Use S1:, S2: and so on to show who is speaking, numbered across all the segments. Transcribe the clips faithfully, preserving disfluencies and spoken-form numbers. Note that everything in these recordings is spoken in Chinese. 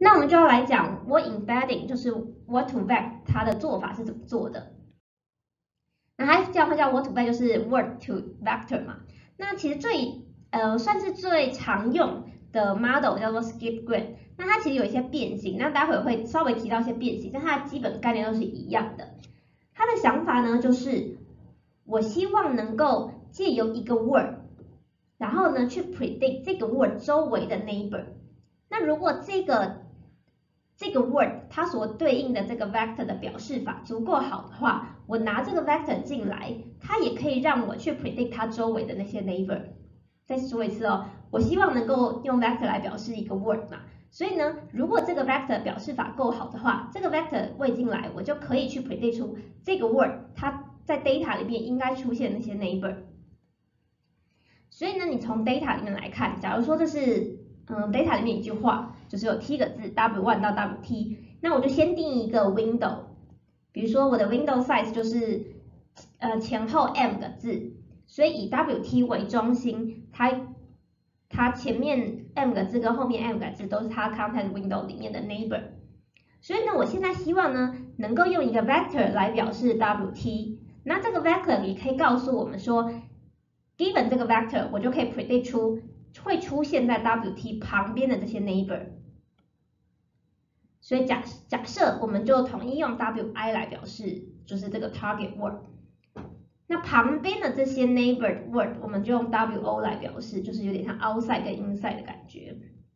S1: 那我们就要来讲 Word Embedding， 就是 Word to Vec 它的做法是怎么做的。那它这样会叫 Word to Vec， 就是 Word to Vector 嘛。那其实最呃算是最常用的 model 叫做 Skip Grid。那它其实有一些变形，那待会会稍微提到一些变形，但它的基本概念都是一样的。它的想法呢，就是我希望能够借由一个 word， 然后呢去 predict 这个 word 周围的 neighbor。那如果这个这个 word 它所对应的这个 vector 的表示法足够好的话，我拿这个 vector 进来，它也可以让我去 predict 它周围的那些 neighbor。再说一次哦，我希望能够用 vector 来表示一个 word 嘛，所以呢，如果这个 vector 表示法够好的话，这个 vector 喂进来，我就可以去 predict 出这个 word 它在 data 里面应该出现的那些 neighbor。所以呢，你从 data 里面来看，假如说这是嗯 data 里面一句话，就是有 t 个字 w 一 到 w t， 那我就先定义一个 window， 比如说我的 window size 就是呃前后 m 个字，所以以 w t 为中心，它它前面 m 个字跟后面 m 个字都是它 content window 里面的 neighbor。所以呢，我现在希望呢能够用一个 vector 来表示 w t， 那这个 vector 也可以告诉我们说 ，given 这个 vector， 我就可以 predict 出会出现在 w t 旁边的这些 neighbor。所以假假设我们就统一用 wi 来表示，就是这个 target word。那旁边的这些 neighbor word， 我们就用 wo 来表示，就是有点像 outside 跟 inside 的感觉。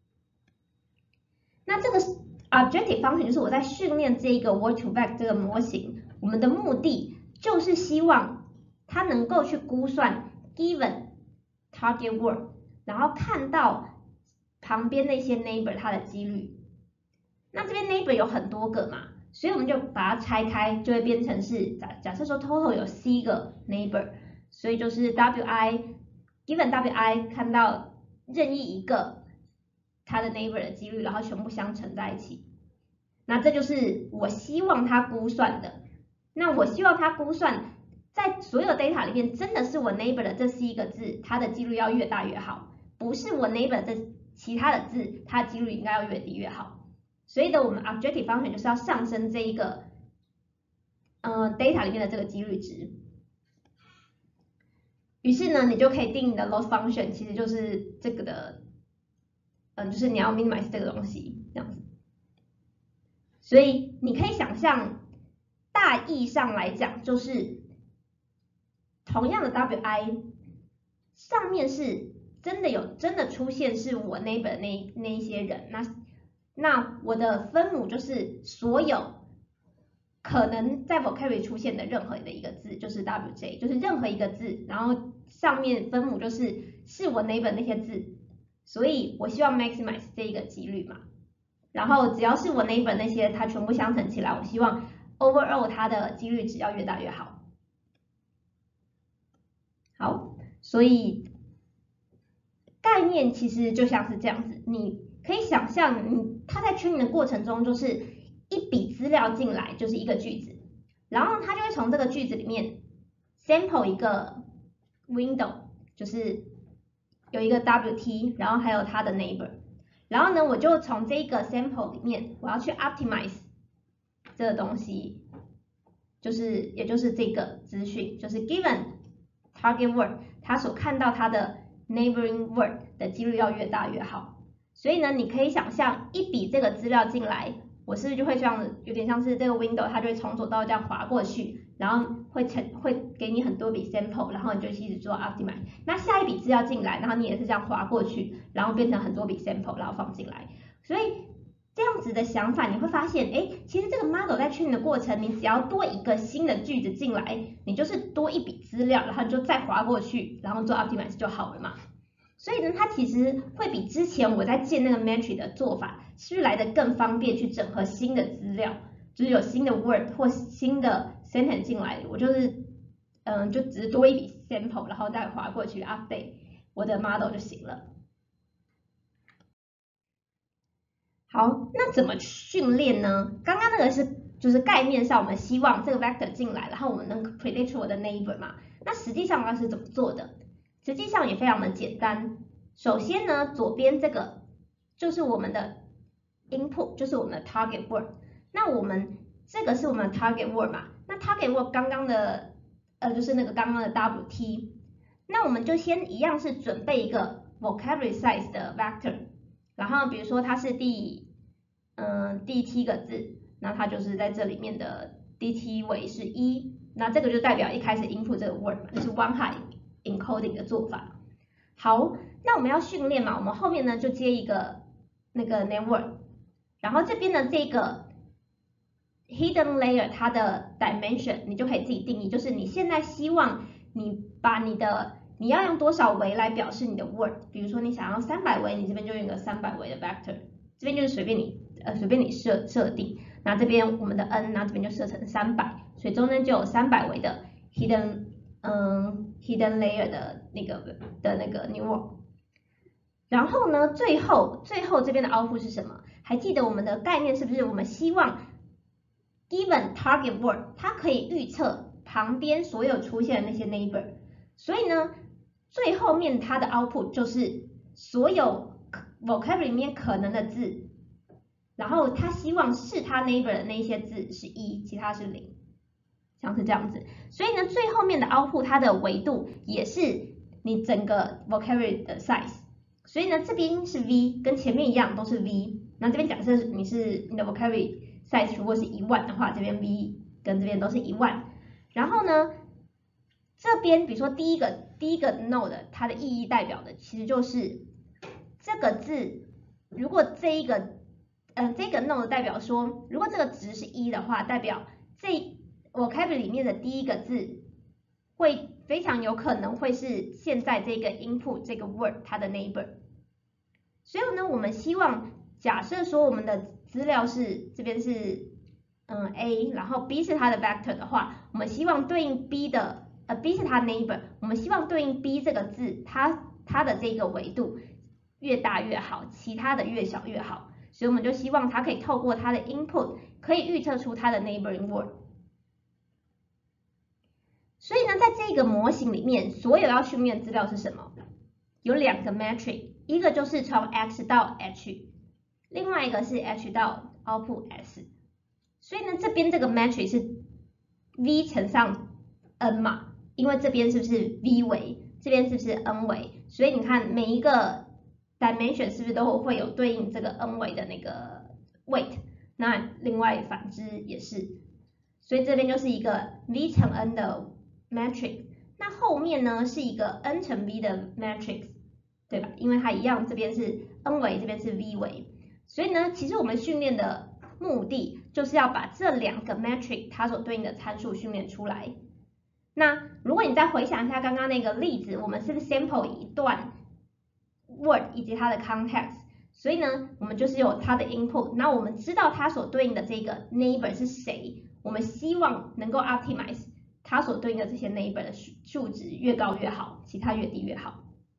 S1: 那这个 objective function 就是我在训练这个 Word to Vec 这个模型，我们的目的就是希望它能够去估算 given target word， 然后看到旁边那些 neighbor 它的几率。那这边 neighbor 有很多个嘛，所以我们就把它拆开，就会变成是假假设说 total 有 c 个 neighbor， 所以就是 wi given wi 看到任意一个它的 neighbor 的几率，然后全部相乘在一起。那这就是我希望它估算的。那我希望它估算在所有 data 里面，真的是我 neighbor 的这 c 个字，它的几率要越大越好，不是我 neighbor 这其他的字，它的几率应该要越低越好。所以呢，我们 objective function 就是要上升这一个呃 data 里面的这个几率值。于是呢，你就可以定你的 loss function， 其实就是这个的，嗯、呃，就是你要 minimize 这个东西这样子。所以你可以想象，大意上来讲，就是同样的 wi 上面是真的有真的出现是我 neighbor 的那那一些人，那那我的分母就是所有可能在 vocabulary 出现的任何的一个字，就是 wj， 就是任何一个字，然后上面分母就是是我 neighbor 那些字，所以我希望 maximize 这一个几率嘛。然后只要是我 neighbor 那些，它全部相乘起来，我希望 overall 它的几率值要越大越好。好，所以概念其实就像是这样子，你可以想象，你它在 training 的过程中，就是一笔资料进来就是一个句子，然后它就会从这个句子里面 sample 一个 window， 就是有一个 wt， 然后还有它的 neighbor。然后呢，我就从这个 sample 里面，我要去 optimize 这个东西，就是也就是这个资讯，就是 given target word， 它所看到它的 neighboring word 的几率要越大越好。所以呢，你可以想象一笔这个资料进来，我是不是就会这样子，有点像是这个 window， 它就会从左到右这样滑过去，然后会成会给你很多笔 sample， 然后你就一直做 optimize。那下一笔资料进来，然后你也是这样滑过去，然后变成很多笔 sample， 然后放进来。所以这样子的想法，你会发现，哎，其实这个 model 在 train 的过程，你只要多一个新的句子进来，你就是多一笔资料，然后你就再滑过去，然后做 optimize 就好了嘛。所以呢，它其实会比之前我在建那个 metric 的做法，是不是来的更方便去整合新的资料，就是有新的 word 或新的 sentence 进来，我就是嗯，就只是多一笔 sample， 然后再滑过去 update 我的 model 就行了。好，那怎么训练呢？刚刚那个是就是概念上我们希望这个 vector 进来，然后我们能 predict 出我的 neighbor 嘛。那实际上它是怎么做的？实际上也非常的简单。首先呢，左边这个就是我们的 input 就是我们的 target word。那我们这个是我们的 target word 嘛？那 target word 刚刚的呃就是那个刚刚的 W T， 那我们就先一样是准备一个 vocabulary size 的 vector， 然后比如说它是第嗯、呃、第 T 个字，那它就是在这里面的第 T 位是一，那这个就代表一开始 input 这个 word 嘛，就是 one hot encoding 的做法。好，那我们要训练嘛，我们后面呢就接一个那个 name word， 然后这边的这个 hidden layer 它的 dimension 你就可以自己定义，就是你现在希望你把你的你要用多少维来表示你的 word， 比如说你想要三百维，你这边就用一个三百维的 vector， 这边就是随便你呃随便你设设定，那这边我们的 n， 那这边就设成三百，所以中间就有三百维的 hidden 嗯 hidden layer 的那个的那个 new word。然后呢，最后最后这边的 output 是什么？还记得我们的概念是不是？我们希望 given target word 它可以预测旁边所有出现的那些 neighbor， 所以呢，最后面它的 output 就是所有 vocabulary 里面可能的字，然后它希望是它 neighbor 的那些字是一，其他是零，像是这样子。所以呢，最后面的 output 它的维度也是你整个 vocabulary 的 size。所以呢，这边是 v， 跟前面一样都是 v。那这边假设你是你的 vocabulary size 如果是一万的话，这边 v 跟这边都是一万。然后呢，这边比如说第一个第一个 node 它的意义代表的其实就是这个字，如果这一个呃这个 node 代表说，如果这个值是一的话，代表这 vocabulary 里面的第一个字会非常有可能会是现在这个 input 这个 word 它的 neighbor。所以呢，我们希望假设说我们的资料是这边是嗯 A， 然后 B 是它的 vector 的话，我们希望对应 B 的呃 B 是它 neighbor， 我们希望对应 B 这个字它它的这个维度越大越好，其他的越小越好。所以我们就希望它可以透过它的 input 可以预测出它的 neighboring word。所以呢，在这个模型里面，所有要训练资料是什么？有两个 metric， 一个就是从 x 到 h， 另外一个是 h 到 output s。所以呢，这边这个 metric 是 v 乘上 n 嘛，因为这边是不是 v 维，这边是不是 n 维？所以你看每一个 dimension 是不是都会有对应这个 n 维的那个 weight？ 那另外反之也是，所以这边就是一个 v 乘 n 的 matrix， 那后面呢是一个 n 乘 v 的 matrix， 对吧？因为它一样，这边是 n 维，这边是 v 维，所以呢，其实我们训练的目的就是要把这两个 matrix 它所对应的参数训练出来。那如果你再回想一下刚刚那个例子，我们是不是 sample 一段 word 以及它的 context？ 所以呢，我们就是有它的 input， 那我们知道它所对应的这个 neighbor 是谁，我们希望能够 optimize 它所对应的这些 neighbor 的数值越高越好，其他越低越好。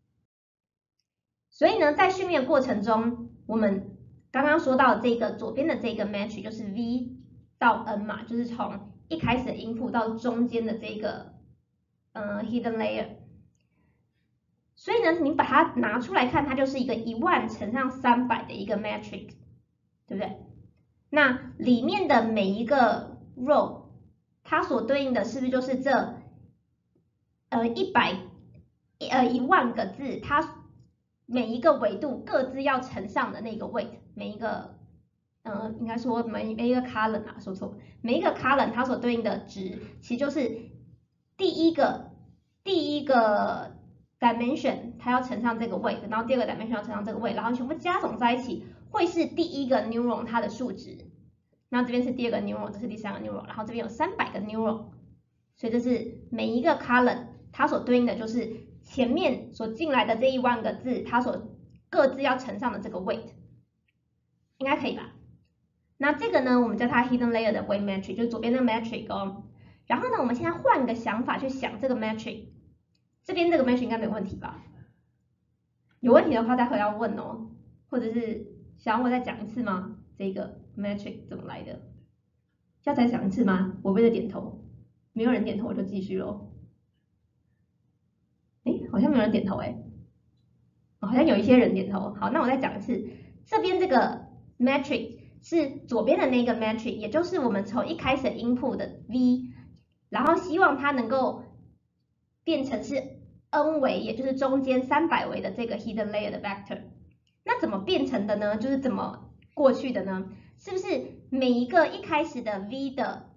S1: 所以呢，在训练过程中，我们刚刚说到这个左边的这个 matrix 就是 v 到 n 嘛，就是从一开始的 input 到中间的这个呃 hidden layer。所以呢，你把它拿出来看，它就是一个一万乘上三百的一个 matrix， 对不对？那里面的每一个 row， 它所对应的是不是就是这呃一百呃一万个字，它每一个维度各自要乘上的那个 weight， 每一个呃应该说每每一个 column 啊，说错，每一个 column 它所对应的值，其实就是第一个第一个 dimension 它要乘上这个 weight， 然后第二个 dimension 要乘上这个 weight， 然后全部加总在一起，会是第一个 neuron 它的数值。那这边是第二个 neuron， 这是第三个 neuron， 然后这边有三百个 neuron， 所以这是每一个 column 它所对应的就是前面所进来的这一万个字，它所各自要乘上的这个 weight， 应该可以吧？那这个呢，我们叫它 hidden layer 的 weight matrix， 就是左边的 matrix 哦。然后呢，我们现在换个想法去想这个 matrix， 这边这个 matrix 应该没有问题吧？有问题的话再回来问哦，或者是想我再讲一次吗？这个 matrix 怎么来的？要再讲一次吗？我为了点头，没有人点头我就继续咯。诶，好像没有人点头诶，好像有一些人点头。好，那我再讲一次，这边这个 metric 是左边的那个 metric， 也就是我们从一开始 input 的 v， 然后希望它能够变成是 n 维，也就是中间三百维的这个 hidden layer 的 vector。那怎么变成的呢？就是怎么过去的呢？是不是每一个一开始的 v 的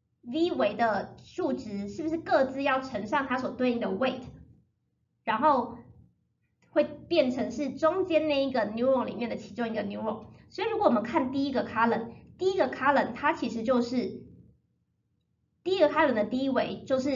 S1: v 维的数值，是不是各自要乘上它所对应的 weight， 然后会变成是中间那一个 neuron 里面的其中一个 neuron。所以如果我们看第一个 column， 第一个 column 它其实就是第一个 column 的第一维就是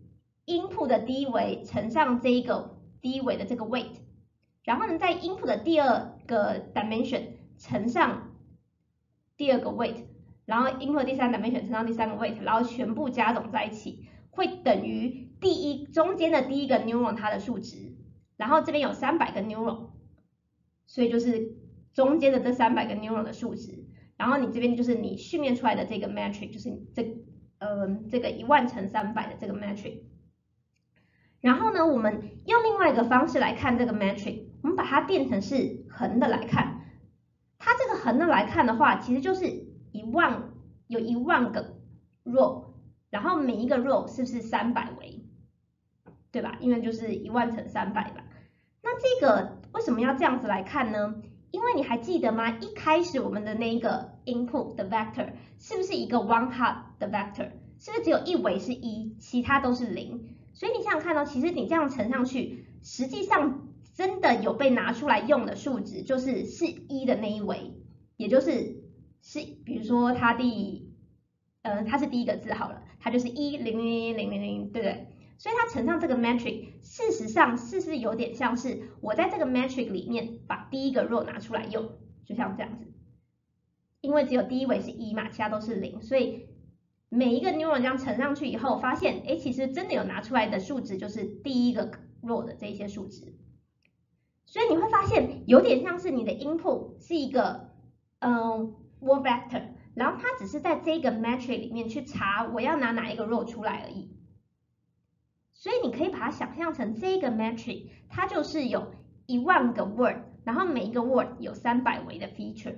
S1: input 的第一维乘上这一个第一维的这个 weight， 然后呢在 input 的第二个 dimension 乘上第二个 weight， 然后 input 第三 dimension 乘上第三个 weight， 然后全部加总在一起，会等于第一中间的第一个 neuron 它的数值，然后这边有三百个 neuron， 所以就是中间的这三百个 neuron 的数值，然后你这边就是你训练出来的这个 metric， 就是这呃这个一万乘三百的这个 metric。然后呢，我们用另外一个方式来看这个 metric， 我们把它变成是横的来看。它这个横的来看的话，其实就是一万有一万个 row， 然后每一个 row 是不是三百维，对吧？因为就是一万乘三百吧。那这个为什么要这样子来看呢？因为你还记得吗？一开始我们的那个 input 的 vector 是不是一个 one hot 的 vector？ 是不是只有一维是一，其他都是零？所以你想想看哦，其实你这样乘上去，实际上真的有被拿出来用的数值，就是是一的那一维，也就是是比如说它第呃它是第一个字好了，它就是一零零零零零零，对不对？所以它乘上这个 metric， 事实上是不是有点像是我在这个 metric 里面把第一个 row 拿出来用，就像这样子，因为只有第一维是一嘛，其他都是零，所以每一个 neuron 这样乘上去以后，发现哎，其实真的有拿出来的数值就是第一个 row 的这些数值，所以你会发现有点像是你的 input 是一个嗯 word vector， 然后它只是在这个 metric 里面去查我要拿哪一个 row 出来而已。所以你可以把它想象成这个 metric， 它就是有一万个 word， 然后每一个 word 有三百维的 feature，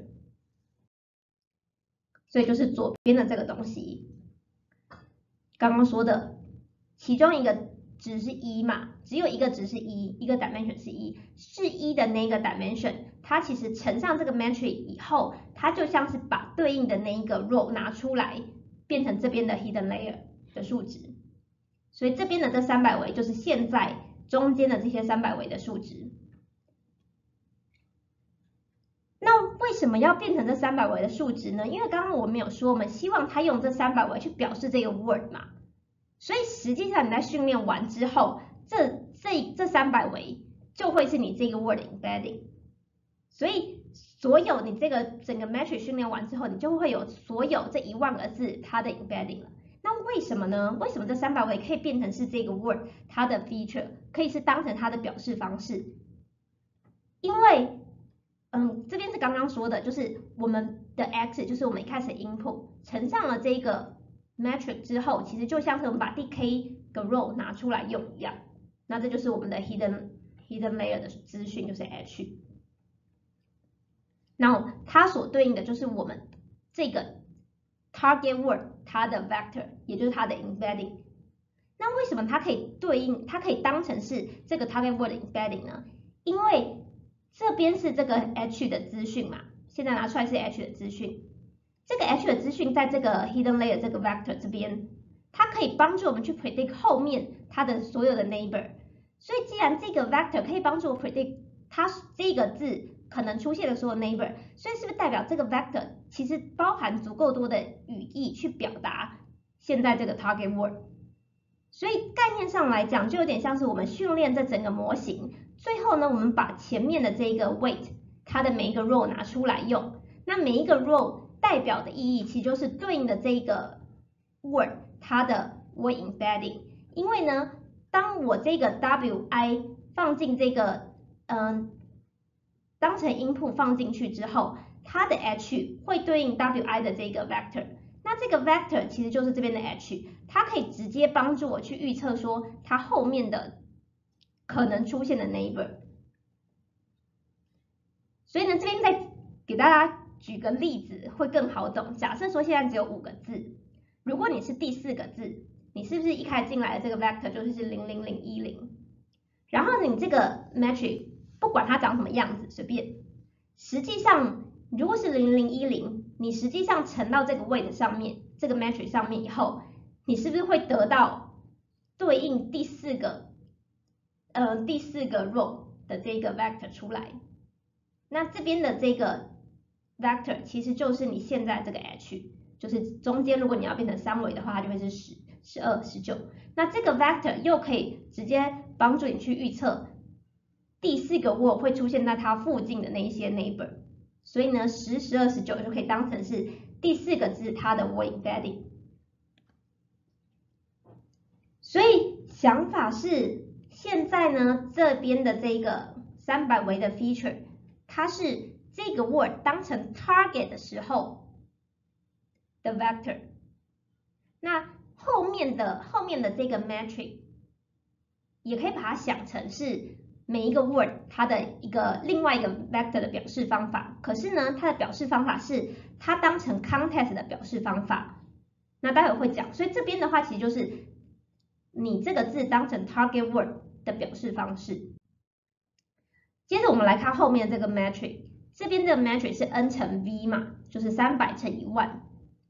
S1: 所以就是左边的这个东西。刚刚说的其中一个值是一嘛，只有一个值是一，一个 dimension 是一，是一的那个 dimension， 它其实乘上这个 metric 以后，它就像是把对应的那一个 row 拿出来，变成这边的 hidden layer 的数值。所以这边的这三百维就是现在中间的这些三百维的数值。那为什么要变成这三百维的数值呢？因为刚刚我们有说，我们希望它用这三百维去表示这个 word 嘛。所以实际上你在训练完之后，这这这三百维就会是你这个 word embedding。所以所有你这个整个 metric 训练完之后，你就会有所有这一万个字它的 embedding 了。那为什么呢？为什么这三百维可以变成是这个 word 它的 feature， 可以是当成它的表示方式？因为，嗯，这边是刚刚说的，就是我们的 x 就是我们一开始 input 乘上了这个 metric 之后，其实就像是我们把第 k 个 row 拿出来用一样。那这就是我们的 hidden hidden layer 的资讯，就是 h。然后它所对应的就是我们这个 target word 它的 vector， 也就是它的 embedding。那为什么它可以对应，它可以当成是这个 target word embedding 呢？因为这边是这个 h 的资讯嘛，现在拿出来是 h 的资讯。这个 h 的资讯在这个 hidden layer 这个 vector 这边，它可以帮助我们去 predict 后面它的所有的 neighbor。所以既然这个 vector 可以帮助我 predict 它这个字可能出现的所有 neighbor， 所以是不是代表这个 vector 其实包含足够多的语义去表达现在这个 target word？ 所以概念上来讲，就有点像是我们训练这整个模型，最后呢，我们把前面的这一个 weight 它的每一个 row 拿出来用，那每一个 row 代表的意义其实就是对应的这一个 word 它的 word embedding。因为呢，当我这个 wi 放进这个嗯。当成 input 放进去之后，它的 h 会对应 wi 的这个 vector， 那这个 vector 其实就是这边的 h， 它可以直接帮助我去预测说它后面的可能出现的 neighbor。所以呢，这边再给大家举个例子会更好懂。假设说现在只有五个字，如果你是第四个字，你是不是一开始进来的这个 vector 就是零零零一零？然后你这个 matrix 不管它长什么样子，随便。实际上，如果是零零一零，你实际上乘到这个 weight 上面，这个 matrix 上面以后，你是不是会得到对应第四个呃第四个 row 的这个 vector 出来？那这边的这个 vector 其实就是你现在这个 h， 就是中间如果你要变成三维的话，它就会是十、十二、十九。那这个 vector 又可以直接帮助你去预测第四个 word 会出现在它附近的那一些 neighbor， 所以呢，十、十二、十九就可以当成是第四个字它的 word embedding。所以想法是，现在呢这边的这个三百维的 feature， 它是这个 word 当成 target 的时候的 vector， 那后面的后面的这个 matrix 也可以把它想成是每一个 word 它的一个另外一个 vector 的表示方法，可是呢它的表示方法是它当成 context 的表示方法，那待会会讲，所以这边的话其实就是你这个字当成 target word 的表示方式。接着我们来看后面这个 matrix， 这边这个 matrix 是 n 乘 v 嘛，就是三百乘一万。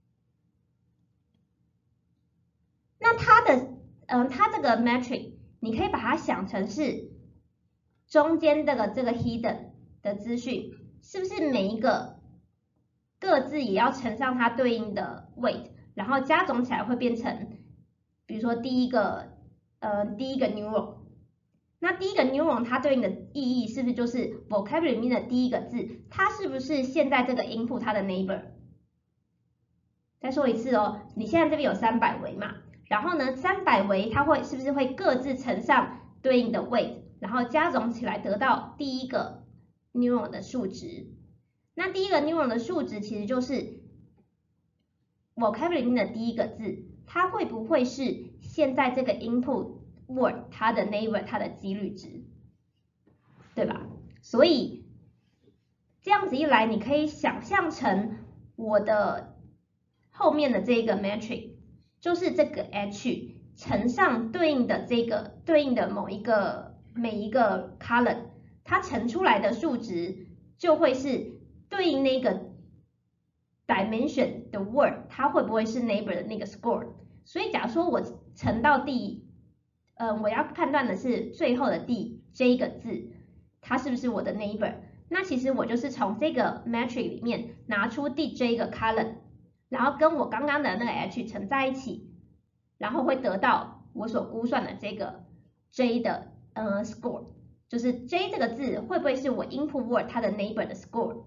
S1: 那它的，嗯、呃，它这个 matrix 你可以把它想成是中间这个这个 hidden 的资讯，是不是每一个各自也要乘上它对应的 weight， 然后加总起来会变成，比如说第一个，呃，第一个 neuron。那第一个 neuron 它对应的意义是不是就是 vocabulary 里面的第一个字？它是不是现在这个 input 它的 neighbor？ 再说一次哦，你现在这边有三百维嘛，然后呢，三百维它会是不是会各自乘上对应的 weight， 然后加总起来得到第一个 neuron 的数值？那第一个 neuron 的数值其实就是 vocabulary 里面的第一个字，它会不会是现在这个 input word 它的 neighbor 它的几率值，对吧？所以这样子一来，你可以想象成我的后面的这个 matrix 就是这个 h 乘上对应的这个对应的某一个每一个 column， 它乘出来的数值就会是对应那个 dimension 的 word， 它会不会是 neighbor 的那个 score？ 所以假如说我乘到第呃，我要判断的是最后的第 j 个字，它是不是我的 neighbor？ 那其实我就是从这个 matrix 里面拿出第 j 个 column， 然后跟我刚刚的那个 h 乘在一起，然后会得到我所估算的这个 j 的呃 score， 就是 j 这个字会不会是我 input word 它的 neighbor 的 score？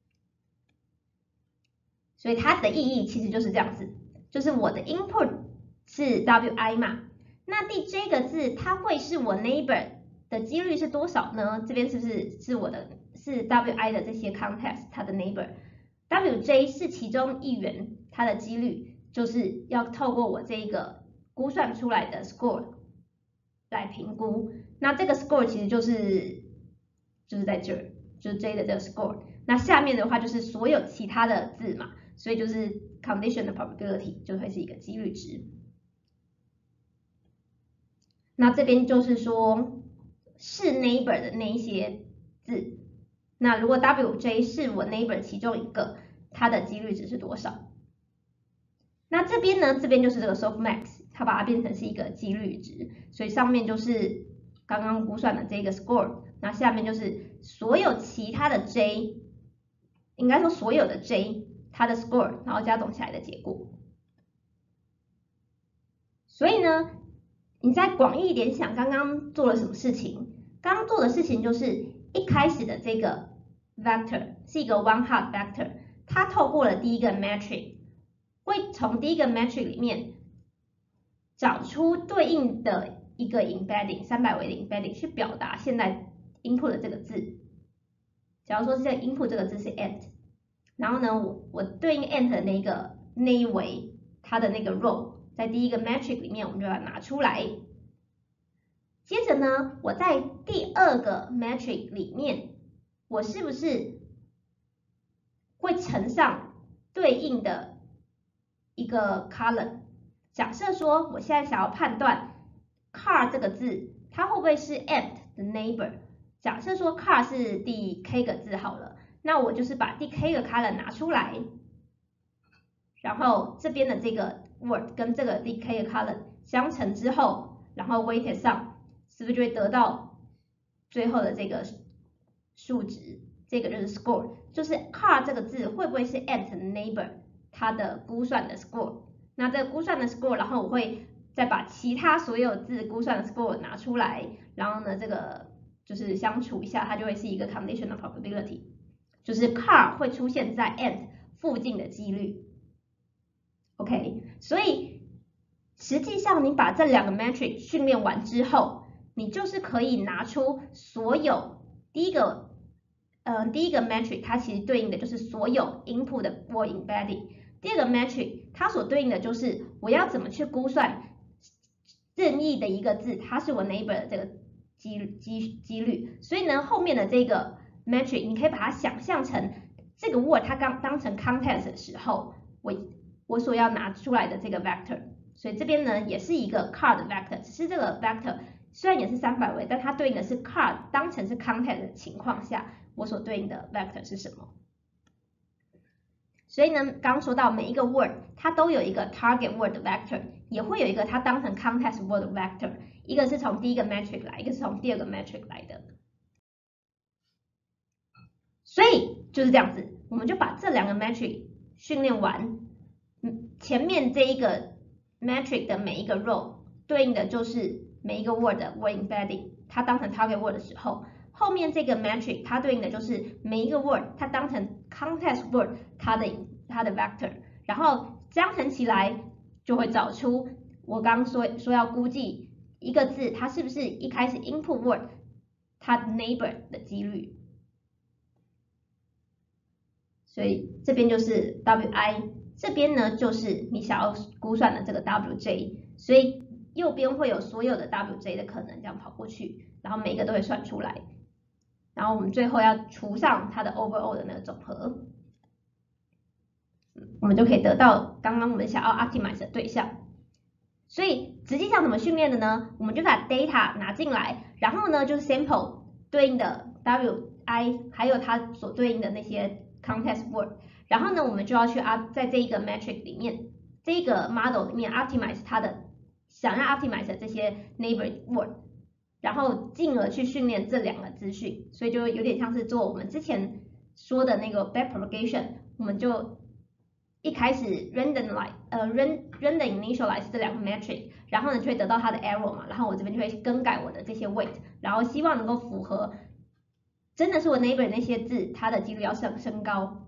S1: 所以它的意义其实就是这样子，就是我的 input 是 wi 嘛。那第 j 个字它会是我 neighbor 的几率是多少呢？这边是不是是我的是 wi 的这些 context 它的 neighbor，wj 是其中一员，它的几率就是要透过我这个估算出来的 score 来评估。那这个 score 其实就是就是在这儿，就是 j 的这个 score。那下面的话就是所有其他的字嘛，所以就是 condition 的 probability 就会是一个几率值。那这边就是说是 neighbor 的那一些字，那如果 wj 是我 neighbor 其中一个，它的几率值是多少？那这边呢，这边就是这个 softmax， 它把它变成是一个几率值，所以上面就是刚刚估算的这个 score， 那下面就是所有其他的 j， 应该说所有的 j 它的 score， 然后加总起来的结果。所以呢，你再广义一点想，刚刚做了什么事情？刚刚做的事情就是一开始的这个 vector 是一个 one hot vector， 它透过了第一个 matrix， 会从第一个 matrix 里面找出对应的一个 embedding 三百维的 embedding 去表达现在 input 的这个字。假如说这个 input 这个字是 ant， 然后呢，我我对应 ant 的那个那一维它的那个 row。在第一个 matrix 里面，我们就要拿出来。接着呢，我在第二个 matrix 里面，我是不是会乘乘上对应的一个 column。假设说我现在想要判断 car 这个字，它会不会是 ant 的 neighbor？ 假设说 car 是第 k 个字好了，那我就是把第 k 个 column 拿出来，然后这边的这个 word 跟这个第 k 个 column 相乘之后，然后 weighted 上，是不是就会得到最后的这个数值？这个就是 score， 就是 car 这个字会不会是 ant 的 neighbor 它的估算的 score？ 那这个估算的 score， 然后我会再把其他所有字估算的 score 拿出来，然后呢这个就是相除一下，它就会是一个 conditional probability， 就是 car 会出现在 ant 附近的几率。OK， 所以实际上你把这两个 metric 训练完之后，你就是可以拿出所有第一个呃第一个 metric 它其实对应的就是所有 input 的 word embedding， 第二个 metric 它所对应的就是我要怎么去估算任意的一个字它是我 neighbor 的这个几几几率。所以呢后面的这个 metric 你可以把它想象成这个 word 它刚当成 context 的时候，我我所要拿出来的这个 vector， 所以这边呢也是一个 car 的 vector， 只是这个 vector 虽然也是三百位，但它对应的是 car 当成是 context 的情况下，我所对应的 vector 是什么？所以呢，刚刚说到每一个 word 它都有一个 target word 的 vector， 也会有一个它当成 context word 的 vector， 一个是从第一个 metric 来，一个是从第二个 metric 来的。所以就是这样子，我们就把这两个 metric 训练完。前面这一个 metric 的每一个 row 对应的就是每一个 word 的 word embedding， 它当成 target word 的时候，后面这个 metric 它对应的就是每一个 word 它当成 context word 它的它的 vector， 然后相乘起来就会找出我刚刚说说要估计一个字它是不是一开始 input word 它 neighbor 的几率。所以这边就是 W I。这边呢就是你想要估算的这个 W J， 所以右边会有所有的 W J 的可能这样跑过去，然后每一个都会算出来，然后我们最后要除上它的 overall 的那个总和，我们就可以得到刚刚我们想要 optimize 的对象。所以实际上怎么训练的呢？我们就把 data 拿进来，然后呢就是 sample 对应的 W I 还有它所对应的那些 context word。然后呢，我们就要去啊，在这一个 metric 里面，这个 model 里面 optimize 它的想要 optimize 的这些 neighbor word， 然后进而去训练这两个资讯，所以就有点像是做我们之前说的那个 backpropagation， 我们就一开始 randomize 呃 random initialize 这两个 metric， 然后呢就会得到它的 error 嘛，然后我这边就会更改我的这些 weight， 然后希望能够符合真的是我 neighbor 那些字它的几率要升升高。